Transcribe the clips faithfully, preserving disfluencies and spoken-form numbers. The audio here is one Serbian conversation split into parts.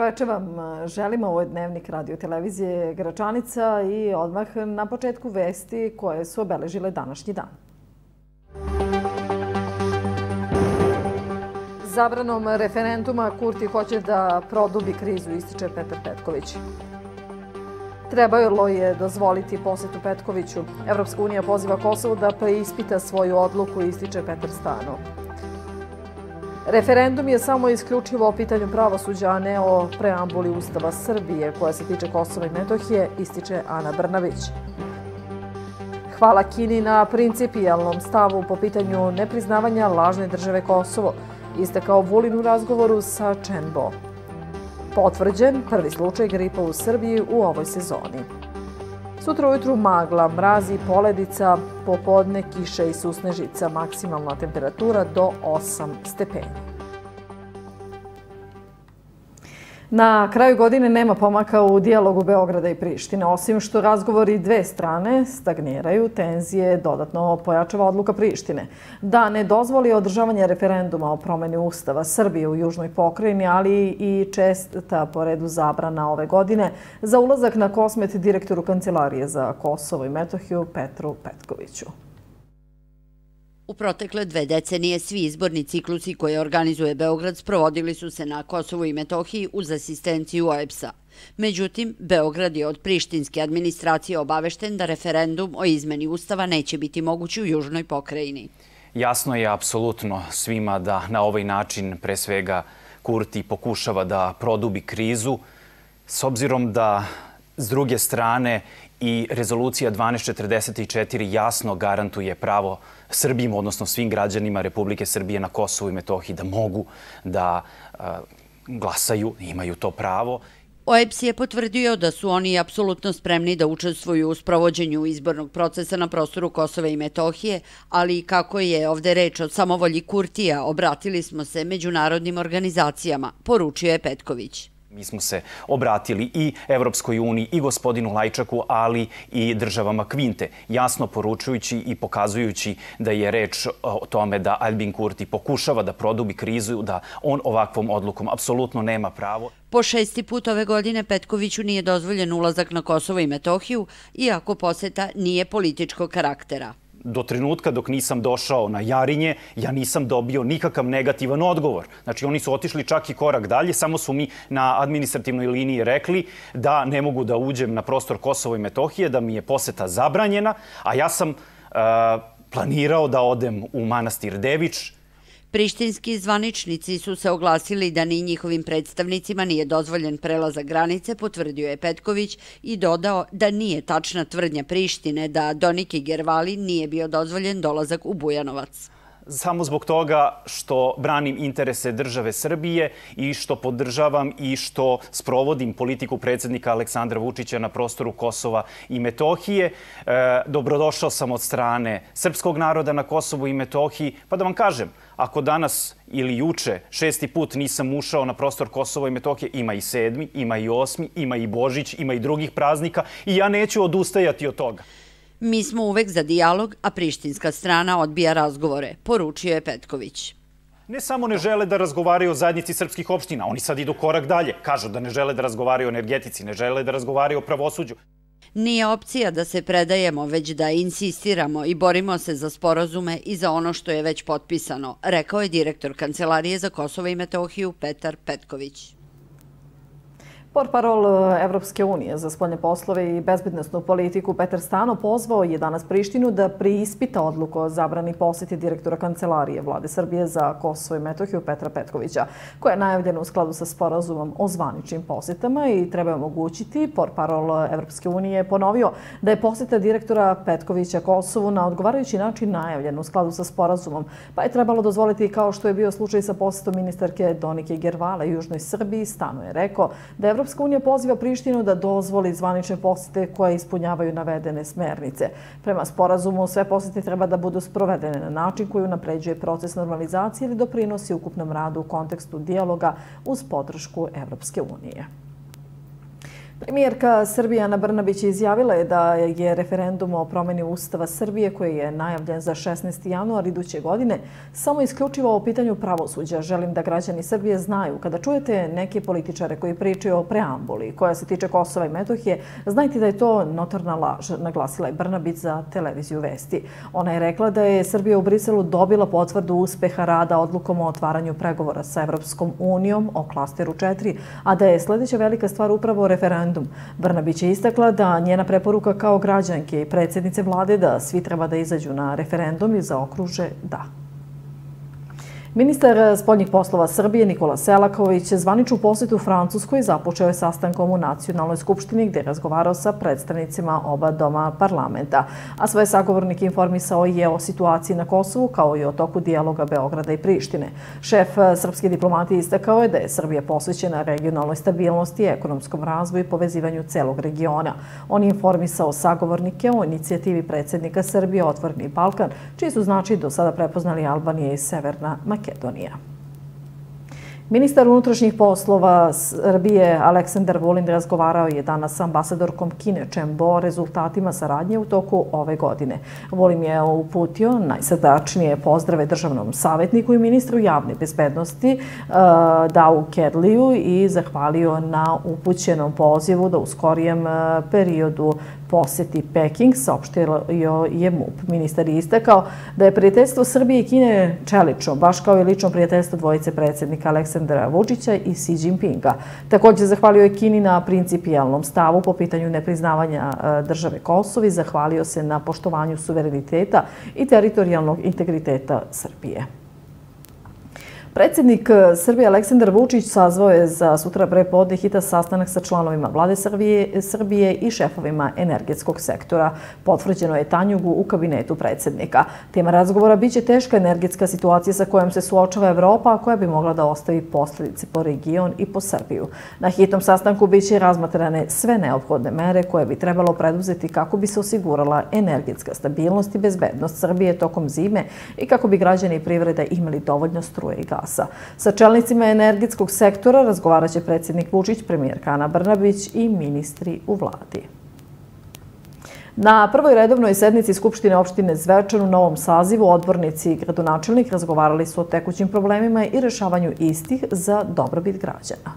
veče vam želimo. Ovo je Dnevnik radio televizije Gračanica i odmah na početku vesti koje su obeležile današnji dan. Zabranom referenduma Kurti hoće da produbi krizu, ističe Petar Petković. Trebalo je dozvoliti posetu Petkoviću. Evropska unija poziva Kosovo da preispita svoju odluku, ističe Petar Stanov. Referendum je samo isključivo o pitanju pravosuđa, a ne o preambuli Ustava Srbije koja se tiče Kosova i Metohije, ističe Ana Brnabić. Hvala Kini na principijelnom stavu po pitanju nepriznavanja lažne države Kosovo, istakao Vulin u razgovoru sa Chen Bo. Potvrđen prvi slučaj gripa u Srbiji u ovoj sezoni. Sutra ujutru magla, mraz i poledica, popodne kiša i susnežica, maksimalna temperatura do osam stepeni. Na kraju godine nema pomaka u dijalogu Beograda i Prištine. Osim što razgovori dve strane stagniraju, tenzije dodatno pojačava odluka Prištine da ne dozvoli održavanje referenduma o promjeni Ustava Srbije u južnoj pokrajini, ali i česta po redu zabrana ove godine za ulazak na Kosmet direktoru Kancelarije za Kosovo i Metohiju Petru Petkoviću. U protekle dve decenije svi izborni ciklusi koje organizuje Beograd sprovodili su se na Kosovu i Metohiji uz asistenciju O E B S-a. Međutim, Beograd je od prištinske administracije obavešten da referendum o izmeni Ustava neće biti moguć u južnoj pokrajini. Jasno je apsolutno svima da na ovaj način pre svega Kurti pokušava da produbi krizu, s obzirom da s druge strane i rezolucija dvanaest četrdeset četiri jasno garantuje pravo Srbima, odnosno svim građanima Republike Srbije na Kosovu i Metohiji da mogu da glasaju, imaju to pravo. O E B S je potvrdio da su oni apsolutno spremni da učestvuju u sprovođenju izbornog procesa na prostoru Kosova i Metohije, ali kako je ovde reč o samovolji Kurtija, obratili smo se međunarodnim organizacijama, poručio je Petković. Mi smo se obratili i Evropskoj uniji i gospodinu Lajčaku, ali i državama Kvinte, jasno poručujući i pokazujući da je reč o tome da Albin Kurti pokušava da produbi krizu, da on ovakvom odlukom apsolutno nema pravo. Po šesti put ove godine Petkoviću nije dozvoljen ulazak na Kosovo i Metohiju, iako poseta nije političkog karaktera. Do trenutka dok nisam došao na Jarinje, ja nisam dobio nikakav negativan odgovor. Znači, oni su otišli čak i korak dalje, samo su mi na administrativnoj liniji rekli da ne mogu da uđem na prostor Kosova i Metohije, da mi je poseta zabranjena, a ja sam planirao da odem u manastir Devič. Prištinski zvaničnici su se oglasili da ni njihovim predstavnicima nije dozvoljen prelazak granice, potvrdio je Petković i dodao da nije tačna tvrdnja Prištine da Doniki Gervali nije bio dozvoljen dolazak u Bujanovac. Samo zbog toga što branim interese države Srbije i što podržavam i što sprovodim politiku predsjednika Aleksandra Vučića na prostoru Kosova i Metohije. Dobrodošao sam od strane srpskog naroda na Kosovu i Metohiji. Pa da vam kažem, ako danas ili juče šesti put nisam ušao na prostor Kosova i Metohije, ima i sedmi, ima i osmi, ima i Božić, ima i drugih praznika i ja neću odustajati od toga. Mi smo uvek za dijalog, a prištinska strana odbija razgovore, poručio je Petković. Ne samo ne žele da razgovaraju o zajednici srpskih opština, oni sad idu korak dalje. Kažu da ne žele da razgovaraju o energetici, ne žele da razgovaraju o pravosuđu. Nije opcija da se predajemo, već da insistiramo i borimo se za sporazume i za ono što je već potpisano, rekao je direktor Kancelarije za Kosovo i Metohiju Petar Petković. Portparol Evropske unije za spoljne poslove i bezbednosnu politiku Petar Stanov pozvao je danas Prištinu da preispita odluku o zabrani posjeti direktora Kancelarije Vlade Srbije za Kosovo i Metohiju Petra Petkovića, koja je najavljena u skladu sa sporazumom o zvaničnim posjetama i treba omogućiti. Portparol Evropske unije je ponovio da je posjeta direktora Petkovića Kosovu na odgovarajući način najavljen u skladu sa sporazumom, pa je trebalo dozvoliti, kao što je bio slučaj sa posjetom ministarke Donike Gervale u Južnoj Srbiji. Stanov je rekao da je Evropska unija poziva Prištinu da dozvoli zvanične posjete koje ispunjavaju navedene smernice. Prema sporazumu, sve posjete treba da budu sprovedene na način koji unapređuje proces normalizacije ili doprinosi ukupnom radu u kontekstu dijaloga uz podršku Evropske unije. Premijerka Srbije Ana Brnabić izjavila je da je referendum o promjeni Ustava Srbije, koji je najavljen za šesnaesti januar iduće godine, samo isključivo o pitanju pravosuđa. Želim da građani Srbije znaju, kada čujete neke političare koji pričaju o preambuli koja se tiče Kosova i Metohije, znajte da je to notorna laž, naglasila je Brnabić za televiziju Vesti. Ona je rekla da je Srbija u Briselu dobila potvrdu uspeha rada odlukom o otvaranju pregovora sa Evropskom unijom o klasteru četiri, a da je sljedeća velika stvar upravo referendum. Brnabić je istakla da njena preporuka kao građanke i predsjednice vlade da svi treba da izađu na referendum i zaokruže da. Ministar spoljnih poslova Srbije Nikola Selaković zvaničnu posjetu Francuskoj započeo je sastankom u Nacionalnoj skupštini gdje je razgovarao sa predstavnicima oba doma parlamenta, a svoje sagovornike informisao je o situaciji na Kosovu kao i o toku dijaloga Beograda i Prištine. Šef srpske diplomatije istakao je da je Srbija posvećena regionalnoj stabilnosti, ekonomskom razvoju i povezivanju celog regiona. On je informisao sagovornike o inicijativi predsjednika Srbije Otvoreni Balkan, čiji su znači do sada prepoznali Albanija i Severna Makedonija. Makedonija. Ministar unutrašnjih poslova Srbije Aleksandar Vulin razgovarao je danas sa ambasadorkom Kine Chen Bo o rezultatima saradnje u toku ove godine. Vulin je uputio najsrdačnije pozdrave državnom savjetniku i ministru javne bezbednosti Dau Kedliju i zahvalio na upućenom pozivu da u skorijem periodu posjeti Peking, saopštio je M U P. Ministar je istakao da je prijateljstvo Srbije i Kine čelično, baš kao i lično prijateljstvo dvojice predsjednika Aleksandra Vučića i Xi Jinpinga. Također zahvalio je Kini na principijalnom stavu po pitanju nepriznavanja države Kosovo i zahvalio se na poštovanju suvereniteta i teritorijalnog integriteta Srbije. Predsjednik Srbije Aleksandar Vučić sazvao je za sutra prepodne hitan sastanak sa članovima vlade Srbije i šefovima energetskog sektora. Potvrđeno je Tanjugu u kabinetu predsjednika. Tema razgovora biće teška energetska situacija sa kojom se suočava Evropa, a koja bi mogla da ostavi posljedice po region i po Srbiju. Na hitnom sastanku biće razmatrane sve neophodne mere koje bi trebalo preduzeti kako bi se osigurala energetska stabilnost i bezbednost Srbije tokom zime i kako bi građani i privreda imali dovoljno struje i gasa. Sa čelnicima energetskog sektora razgovarat će predsjednik Vučić, premijerka Ana Brnabić i ministri u vladi. Na prvoj redovnoj sednici Skupštine opštine Zvečan u novom sazivu odbornici i gradonačelnik razgovarali su o tekućim problemima i rešavanju istih za dobrobit građana.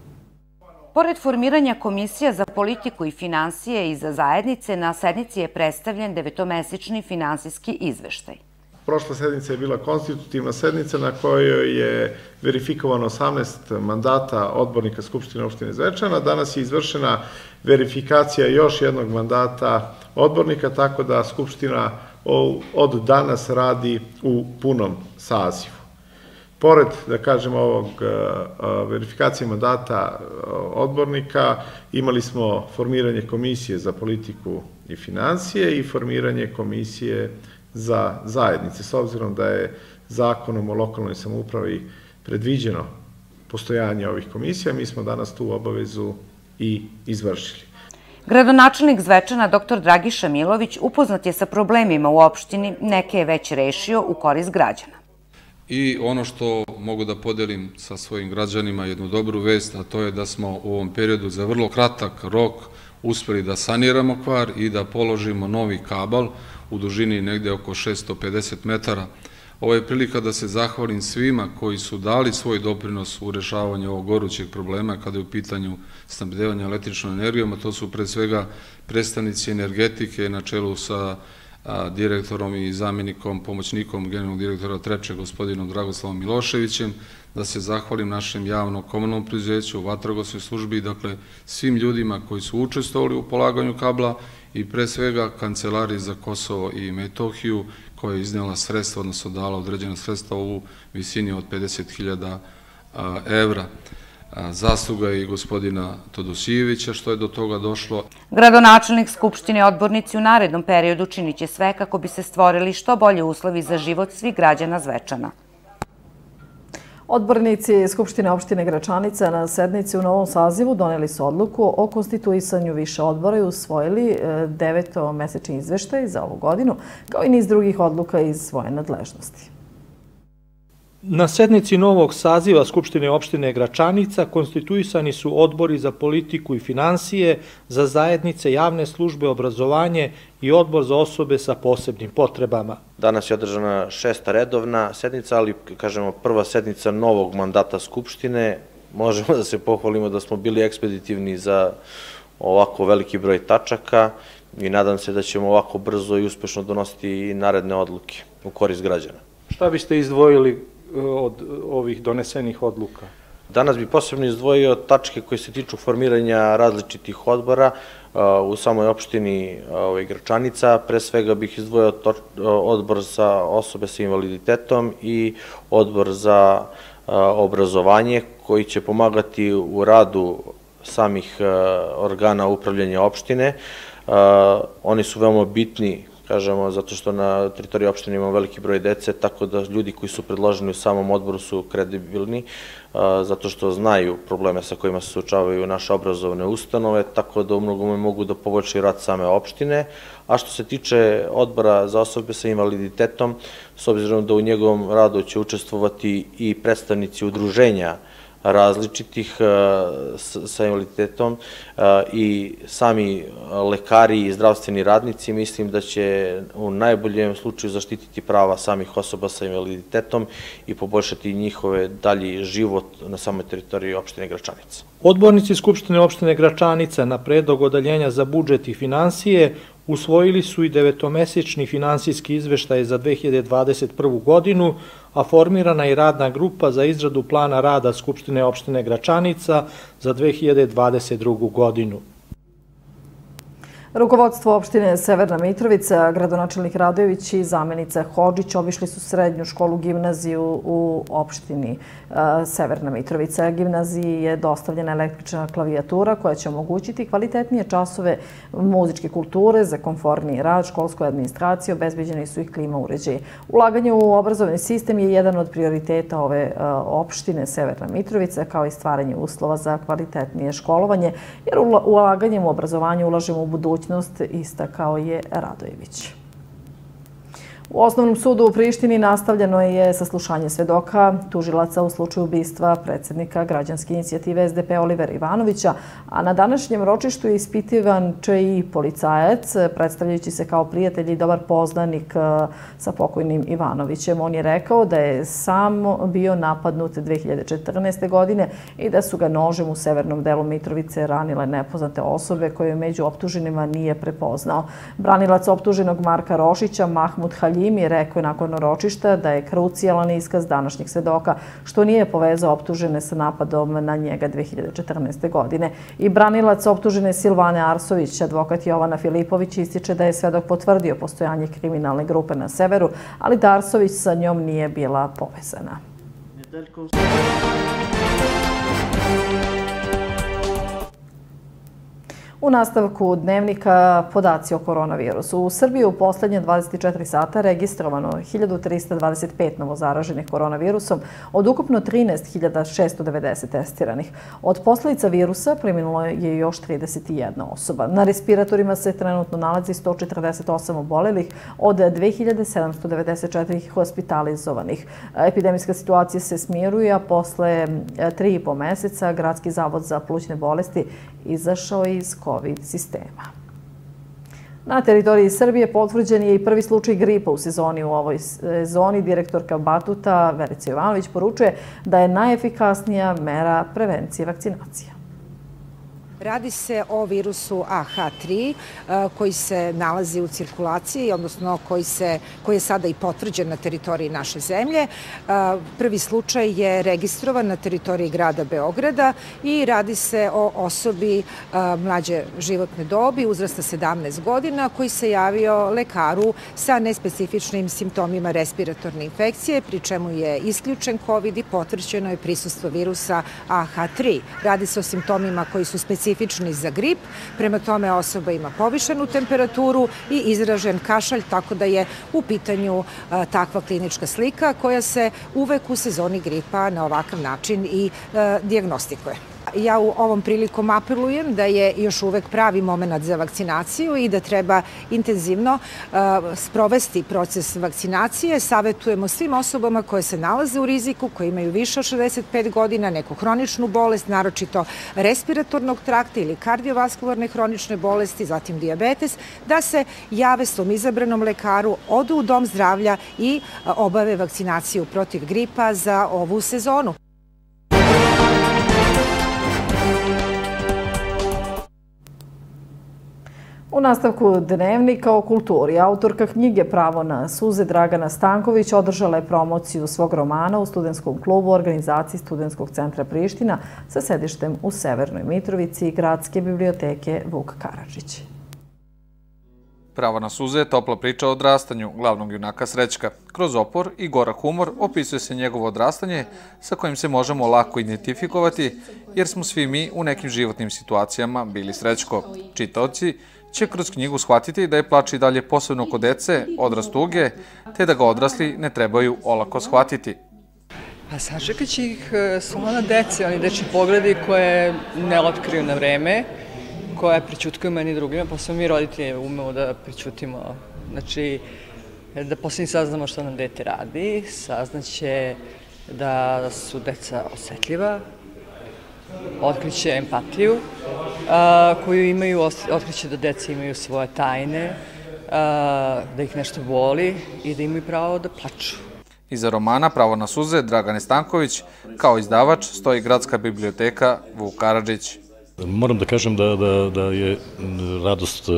Pored formiranja Komisija za politiku i finansije i za zajednice, na sednici je predstavljen devetomesečni finansijski izveštaj. Prošla sednica je bila konstitutivna sednica na kojoj je verifikovano osamnaest mandata odbornika Skupštine opštine Zvečana. Danas je izvršena verifikacija još jednog mandata odbornika, tako da Skupština od danas radi u punom sazivu. Pored, da kažem, ovog verifikacije mandata odbornika, imali smo formiranje Komisije za politiku i finansije i formiranje Komisije za zajednice, s obzirom da je zakonom o lokalnoj samoupravi predviđeno postojanje ovih komisija, mi smo danas tu obavezu i izvršili. Gradonačelnik Zvečana doktor Dragiša Milović upoznat je sa problemima u opštini, neke je već rešio u korist građana. I ono što mogu da podelim sa svojim građanima, jednu dobru vest, a to je da smo u ovom periodu za vrlo kratak rok uspeli da saniramo kvar i da položimo novi kabal u dužini negde oko šessto pedeset metara. Ovo je prilika da se zahvalim svima koji su dali svoj doprinos u rešavanju ovog gorućeg problema kada je u pitanju snabdevanja električnom energijom, a to su pre svega predstavnici energetike na čelu sa direktorom i zamjenikom, pomoćnikom generalnog direktora Treče, gospodinom Dragoslavom Miloševićem, da se zahvalim našem javnom komunalnom preduzeću, vatrogasnoj službi, dakle svim ljudima koji su učestvovali u polaganju kabla i pre svega Kancelariji za Kosovo i Metohiju koja je iznijela sredstva, odnosno dala određena sredstva u visini od pedeset hiljada evra. Zasluga i gospodina Todosijevića što je do toga došlo. Gradonačelnik Skupštine odbornici u narednom periodu činit će sve kako bi se stvorili što bolje uslovi za život svih građana Zvečana. Odbornici Skupštine opštine Gračanica na sednici u novom sazivu doneli su odluku o konstituisanju više odbora i usvojili devetomesečni izveštaj za ovu godinu, kao i niz drugih odluka iz svoje nadležnosti. Na sednici novog saziva Skupštine opštine Gračanica konstituisani su odbori za politiku i finansije, za zajednice, javne službe, obrazovanje i odbor za osobe sa posebnim potrebama. Danas je održana šesta redovna sednica, ali, kažemo, prva sednica novog mandata Skupštine. Možemo da se pohvalimo da smo bili ekspeditivni za ovako veliki broj tačaka i nadam se da ćemo ovako brzo i uspešno donositi i naredne odluke u korist građana. Šta biste izdvojili od ovih donesenih odluka? Danas bih posebno izdvojio tačke koje se tiču formiranja različitih odbora u samoj opštini Gračanica. Pre svega bih izdvojio odbor za osobe sa invaliditetom i odbor za obrazovanje koji će pomagati u radu samih organa upravljanja opštine. Oni su veoma bitni, kažemo, zato što na teritoriji opštine imamo veliki broj dece, tako da ljudi koji su predloženi u samom odboru su kredibilni, zato što znaju probleme sa kojima se suočavaju naše obrazovne ustanove, tako da u mnogome mogu da poboljšaju rad same opštine. A što se tiče odbora za osobe sa invaliditetom, s obzirom da u njegovom radu će učestvovati i predstavnici udruženja različitih sa invaliditetom i sami lekari i zdravstveni radnici, mislim da će u najboljem slučaju zaštititi prava samih osoba sa invaliditetom i poboljšati njihove dalji život na samoj teritoriji opštine Gračanica. Odbornici Skupštine opštine Gračanica na predlog odeljenja za budžet i finansije usvojili su i devetomesečni finansijski izveštaj za dve hiljade dvadeset prvu godinu, a formirana je radna grupa za izradu plana rada Skupštine opštine Gračanica za dve hiljade dvadeset drugu godinu. Rukovodstvo opštine Severna Mitrovica, gradonačelnik Radojević i zamenica Hodžić obišli su srednju školu gimnaziju u opštini Severna Mitrovica. Gimnaziji je dostavljena električna klavijatura koja će omogućiti kvalitetnije časove muzičke kulture za komforniji rad, školskoj administraciji, obezbeđeni su i klima uređaji. Ulaganje u obrazovni sistem je jedan od prioriteta ove opštine Severna Mitrovica, kao i stvaranje uslova za kvalitetnije školovanje, jer ulaganjem u obrazovanje ulažemo u budućnost, istakao je Radojević. U Osnovnom sudu u Prištini nastavljeno je saslušanje svedoka tužilaca u slučaju ubistva predsjednika građanske inicijative S D P Olivera Ivanovića, a na današnjem ročištu je ispitivan čiji policajac, predstavljajući se kao prijatelj i dobar poznanik sa pokojnim Ivanovićem. On je rekao da je sam bio napadnut dve hiljade četrnaeste. godine i da su ga nožem u severnom delu Mitrovice ranile nepoznate osobe koje među optuženima nije prepoznao. Branilac optuženog Marka Rošića, Mahmud Halji, je rekao nakon ročišta da je krucijalan iskaz današnjeg svedoka, što nije povezao optužene sa napadom na njega dve hiljade četrnaeste. godine. I branilac optužene Silvane Arsović, advokat Jovana Filipović, ističe da je svedok potvrdio postojanje kriminalne grupe na severu, ali da Arsović sa njom nije bila povezana. U nastavku dnevnika podaci o koronavirusu. U Srbiji u poslednje dvadeset četiri sata registrovano hiljadu trista dvadeset pet novozaraženih koronavirusom od ukupno trinaest hiljada šesto devedeset testiranih. Od posledica virusa preminulo je još trideset jedna osoba. Na respiratorima se trenutno nalazi sto četrdeset osam obolelih od dve hiljade sedamsto devedeset četiri hospitalizovanih. Epidemijska situacija se smiruje, a posle tri i po meseca Gradski zavod za plućne bolesti izašao iz COVID sistema. Na teritoriji Srbije potvrđen je i prvi slučaj gripa u sezoni. U ovoj sezoni direktorka Batuta Verica Jovanović poručuje da je najefikasnija mera prevencije vakcinacija. Radi se o virusu A H tri koji se nalazi u cirkulaciji, odnosno koji, se, koji je sada i potvrđen na teritoriji naše zemlje. Prvi slučaj je registrovan na teritoriji grada Beograda i radi se o osobi mlađe životne dobi, uzrasta sedamnaest godina, koji se javio lekaru sa nespecifičnim simptomima respiratorne infekcije, pri čemu je isključen COVID i potvrđeno je prisustvo virusa A H tri. Radi se o simptomima koji su specifični specifični za grip, prema tome osoba ima povišenu temperaturu i izražen kašalj, tako da je u pitanju takva klinička slika koja se uvek u sezoni gripa na ovakav način i dijagnostikuje. Ja u ovom prilikom apelujem da je još uvek pravi moment za vakcinaciju i da treba intenzivno sprovesti proces vakcinacije. Savetujemo svim osobama koje se nalaze u riziku, koje imaju više od šezdeset pet godina, neku hroničnu bolest, naročito respiratornog trakta ili kardiovaskularne hronične bolesti, zatim dijabetes, da se jave svom izabranom lekaru, odu u dom zdravlja i obave vakcinaciju protiv gripa za ovu sezonu. U nastavku Dnevnika o kulturi, autorka knjige Pravo na suze Dragana Stanković održala je promociju svog romana u studentskom klubu organizaciji Studentskog centra Priština sa sedištem u Severnoj Mitrovici i Gradske biblioteke Vuk Karadžić. Pravo na suze je topla priča o odrastanju glavnog junaka Srećka. Kroz opor i gorak humor opisuje se njegovo odrastanje sa kojim se možemo lako identifikovati jer smo svi mi u nekim životnim situacijama bili Srećko. Čitaoci će kroz knjigu shvatiti da je plač i dalje posebno kod dece, odrast tuge, te da ga odrasli ne trebaju olako shvatiti. Pa sačekat će ih slona dece, oni dečji pogledi koje ne otkriju na vreme, koje prećutkaju meni drugima, pa smo mi roditelji umemo da prećutimo. Znači, da posle saznamo što nam dete radi, saznaće da su deca osetljiva, otkriće empatiju koju imaju, otkriće da deca imaju svoje tajne, da ih nešto boli i da imaju pravo da plaču. Iza romana Pravo na suze Dragane Stanković kao izdavač stoji Gradska biblioteka Vuk Karadžić. Moram da kažem da je radost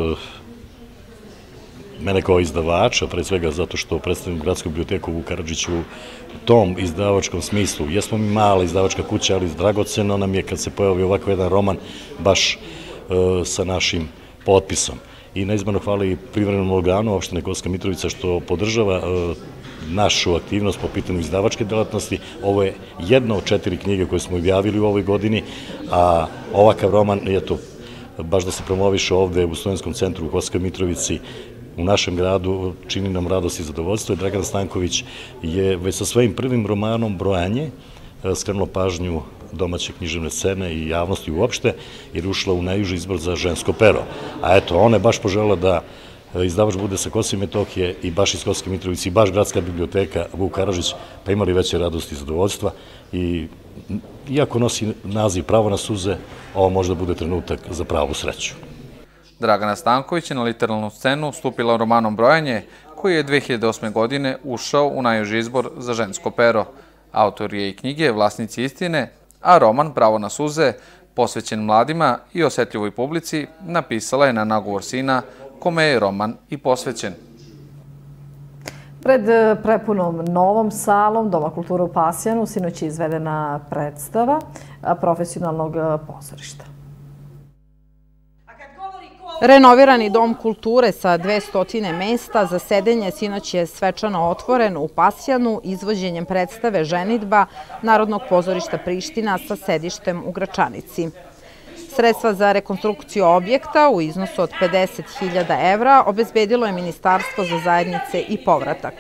mene kao izdavača, pre svega zato što predstavim Gradsku biblioteku Vuk Karadžić u tom izdavačkom smislu. Jesmo mi mala izdavačka kuća, ali dragoceno nam je kad se pojavi ovako jedan roman baš sa našim potpisom. I neizmjerno hvala i privremenom organu opštine Kosovska Mitrovica što podržava našu aktivnost po pitanju izdavačke delatnosti. Ovo je jedna od četiri knjige koje smo objavili u ovoj godini, a ovakav roman, eto, baš da se promoviše ovde u Studentskom centru u Kosovskoj Mitrovici, u našem gradu, čini nam radost i zadovoljstvo. Dragan Stanković je već sa svojim prvim romanom Brojanje skrenulo pažnju domaće književne scene i javnosti uopšte, jer ušla u najuži izbor za žensko pero. A eto, ona je baš poželjela da izdavač bude sa Kosova i Metohije i baš iz Kosovske Mitrovice i baš Gradska biblioteka Vuk Karadžić, pa imali veće radosti i zadovoljstva. I iako nosi naziv Pravo na suze, ovo možda bude trenutak za pravu sreću. Dragana Stanković je na literarnu scenu stupila romanom Brojanje, koji je dve hiljade osme. godine ušao u najuži izbor za žensko pero. Autor je i knjige Vlasnici istine, a roman Pravo na suze, posvećen mladima i osetljivoj publici, napisala je na nagovor sina, kome je roman i posvećen. Pred prepunom novom salom Doma kulture u Pasjanu sinoć je izvedena predstava profesionalnog pozorišta. Renovirani Dom kulture sa dvesta mesta za sedenje sinoć je svečano otvoren u Pasjanu izvođenjem predstave Ženidba Narodnog pozorišta Priština sa sedištem u Gračanici. Sredstva za rekonstrukciju objekta u iznosu od pedeset hiljada evra obezbedilo je Ministarstvo za zajednice i povratak.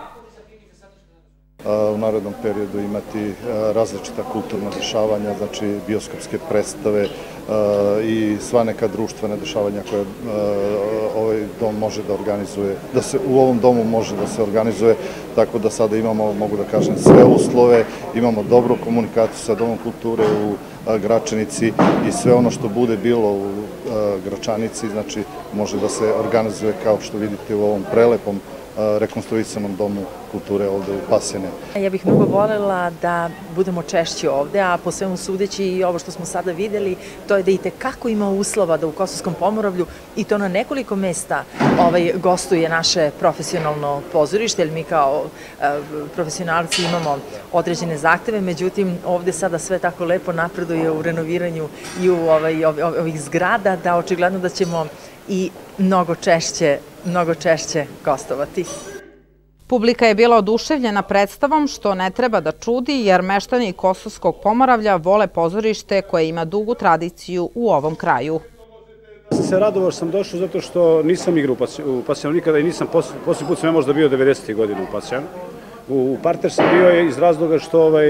U narednom periodu imati različita kulturna dešavanja, znači bioskopske predstave i sva neka društvena dešavanja koje ovaj dom može da organizuje, da se u ovom domu može da se organizuje, tako da sada imamo, mogu da kažem, sve uslove, imamo dobru komunikaciju sa Domom kulture u Gračanici i sve ono što bude bilo u Gračanici, znači može da se organizuje kao što vidite u ovom prelepom rekonstruisanom Domu kulture ovde u Pasjane. Ja bih mnogo voljela da budemo češći ovde, a po svemu sudeći i ovo što smo sada videli, to je da i tekako ima uslova da u Kosovskom Pomoravlju i to na nekoliko mesta gostuje naše profesionalno pozorište, jer mi kao profesionalci imamo određene zahteve, međutim ovde sada sve tako lepo napreduje u renoviranju i u ovih zgrada, da očigledno da ćemo i mnogo češće, mnogo češće gostovati. Publika je bila oduševljena predstavom, što ne treba da čudi, jer meštani Kosovskog Pomoravlja vole pozorište koje ima dugu tradiciju u ovom kraju. Sam se radovao što sam došao zato što nisam igrao u Pasjanu nikada i nisam, posljednji put sam ja možda bio devedesetih godina u Pasjanu. U parter sam bio iz razloga što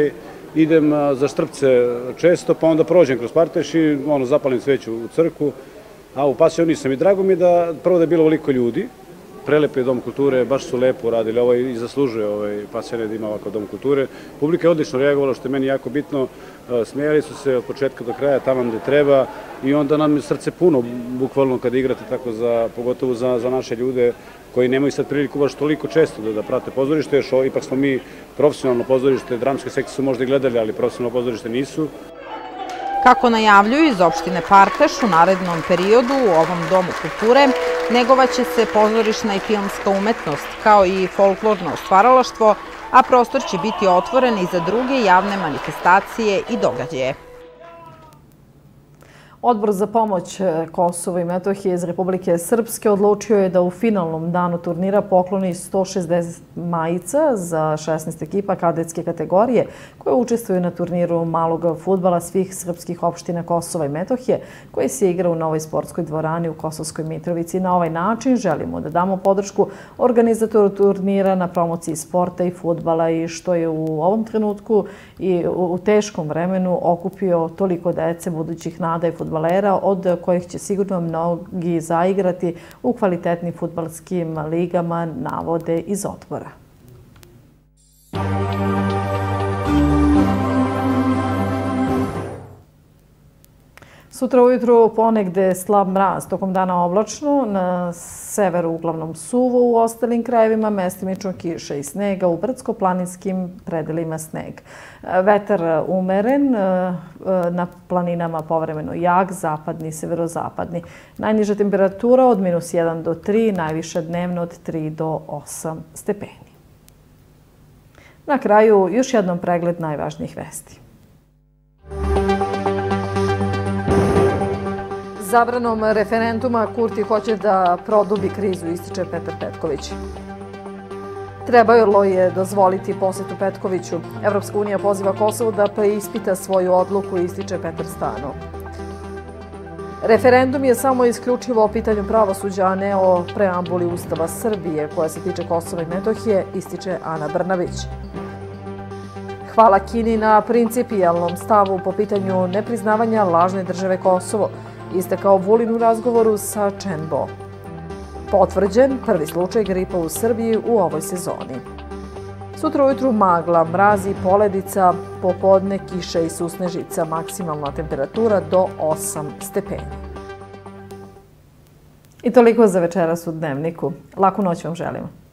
idem za Štrpce često, pa onda prođem kroz Parteš i ono, zapalim sveću u crkvu, a u Pasijonu nisam. I drago mi je da prvo da je bilo veliko ljudi, prelep je Dom kulture, baš su lepo radili, ovo i zaslužuje ovaj Pasijone da ima ovakav Dom kulture. Publika je odlično reagovala, što je meni jako bitno, smijali su se od početka do kraja tamo gde treba i onda nam je srce puno, bukvalno kad igrate tako, za, pogotovo za, za naše ljude koji nemaju sad priliku baš toliko često da, da prate pozorište, još ipak smo mi profesionalno pozorište, dramske sekcije su možda i gledali, ali profesionalno pozorište nisu. Kako najavljuju iz opštine Parteš, u narednom periodu u ovom Domu kulture negovaće se pozorišna i filmska umetnost, kao i folklorno stvaralaštvo, a prostor će biti otvoren i za druge javne manifestacije i događaje. Odbor za pomoć Kosovo i Metohije iz Republike Srpske odlučio je da u finalnom danu turnira pokloni sto šezdeset majica za šesnaest ekipa kadetske kategorije koje učestvuju na turniru malog fudbala svih srpskih opština Kosova i Metohije koji se igra u novoj sportskoj dvorani u Kosovskoj Mitrovici. Na ovaj način želimo da damo podršku organizatoru turnira na promociji sporta i fudbala i što je u ovom trenutku i u teškom vremenu okupio toliko dece, budućih nada i fudbalera, od kojih će sigurno mnogi zaigrati u kvalitetnim fudbalskim ligama, navode iz odbora. Sutra ujutru ponegde slab mraz, tokom dana oblačno, na severu uglavnom suvo, u ostalim krajevima mestimično kiša i snega, u brdsko-planinskim predelima sneg. Vetar umeren, na planinama povremeno jak, zapadni, severozapadni. Najniža temperatura od minus jedan do tri, najviša dnevno od tri do osam stepeni. Na kraju još jednom pregled najvažnijih vesti. Zabranom referenduma Kurti hoće da produbi krizu, ističe Petar Petković. Trebalo je dozvoliti posetu Petkoviću. Evropska unija poziva Kosovo da preispita svoju odluku, ističe Petar Stano. Referendum je samo isključivo o pitanju pravosuđa, a ne o preambuli Ustava Srbije koja se tiče Kosova i Metohije, ističe Ana Brnabić. Hvala Kini na principijalnom stavu po pitanju nepriznavanja lažne države Kosovo, istakao Vulin u razgovoru sa Chen Bo. Potvrđen prvi slučaj gripa u Srbiji u ovoj sezoni. Sutra ujutru magla, mraz i poledica, popodne kiša i susnežica, maksimalna temperatura do osam stepeni. I toliko za večeras u Dnevniku. Laku noć vam želimo.